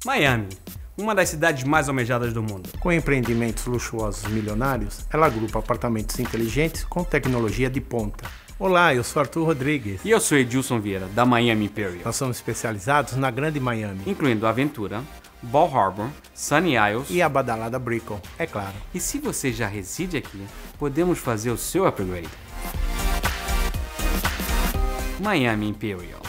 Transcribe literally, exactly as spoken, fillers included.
Miami, uma das cidades mais almejadas do mundo. Com empreendimentos luxuosos milionários, ela agrupa apartamentos inteligentes com tecnologia de ponta. Olá, eu sou Arthur Rodrigues. E eu sou Edilson Vieira, da Miami Imperial. Nós somos especializados na Grande Miami, incluindo Aventura, Bal Harbour, Sunny Isles e a badalada Brickell, é claro. E se você já reside aqui, podemos fazer o seu upgrade. Miami Imperial.